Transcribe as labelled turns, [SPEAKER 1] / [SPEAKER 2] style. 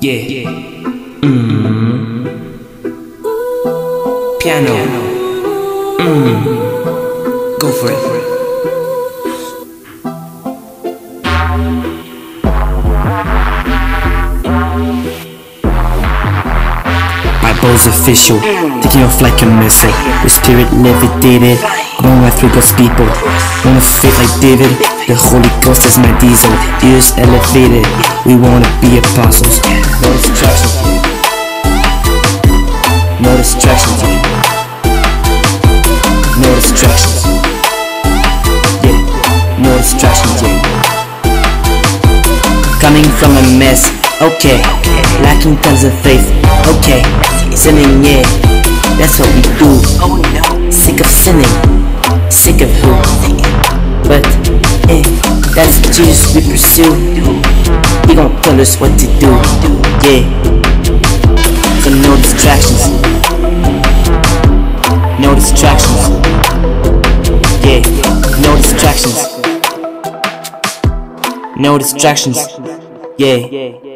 [SPEAKER 1] Yeah. Piano. Go for it.
[SPEAKER 2] Bible's official, taking off like a missile. The spirit levitated, going right through God's people. Wanna fit like David, the Holy Ghost is my diesel. Ears elevated, we wanna be apostles. No distractions, no distractions, no distractions. Yeah, no distractions, yeah. Coming from a mess, okay. Lacking tons of faith, okay. Sinning, yeah, that's what we do. Sick of sinning, sick of who? But, that's Jesus we pursue. He gon' tell us what to do, yeah. So no distractions, no distractions, yeah. No distractions, no distractions, yeah.